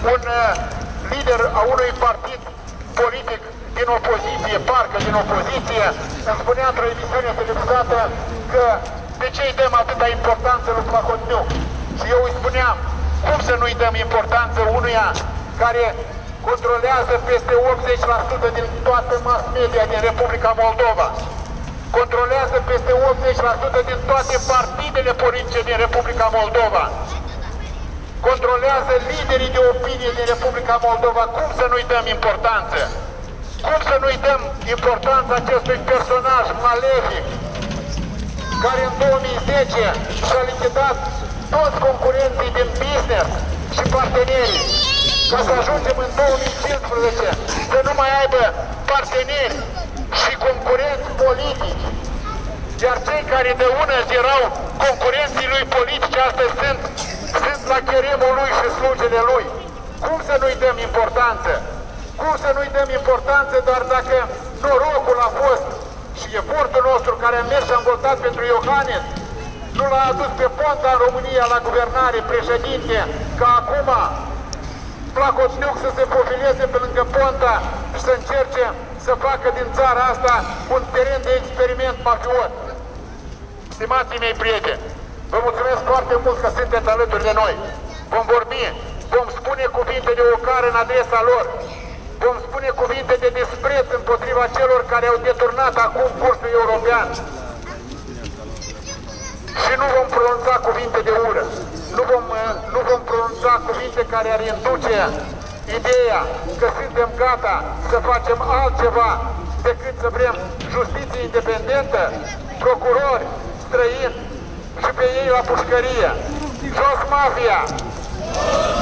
un lider a unui partid politic din opoziție, parcă din opoziție, îmi spunea într-o emisiune televizată că de ce îi dăm atâta importanță lui Plahotniuc? Și eu îi spuneam, cum să nu-i dăm importanță unuia care controlează peste 80% din toată mass media din Republica Moldova, controlează peste 80% din toate partidele politice din Republica Moldova, controlează liderii de opinie din Republica Moldova. Cum să nu-i dăm importanță? Cum să nu-i dăm importanța acestui personaj malefic care în 2010 și-a lichidat toți concurenții din business și partenerii, ca să ajungem în 2015 să nu mai aibă parteneri și concurenți politici. Iar cei care de ună erau concurenții lui politici, astăzi sunt la cheremul lui și slujele lui. Cum să nu-i dăm importanță? Cum să nu-i dăm importanță doar dacă norocul a fost și efortul nostru care a mers și a votat pentru Iohannis nu l-a adus pe Ponta în România la guvernare, președinte, ca acum Plahotniuc să se profileze pe lângă Ponta și să încerce să facă din țara asta un teren de experiment mafiot. Stimații mei prieteni, vă mulțumesc foarte mult că sunteți alături de noi. Vom vorbi, vom spune cuvinte de ocară în adresa lor, vom spune cuvinte de dispreț împotriva celor care au deturnat acum cursul european. Și nu vom pronunța cuvinte de ură, nu vom pronunța cuvinte care ar induce ideea că suntem gata să facem altceva decât să vrem justiție independentă, procurori străini și pe ei la pușcărie. Jos mafia!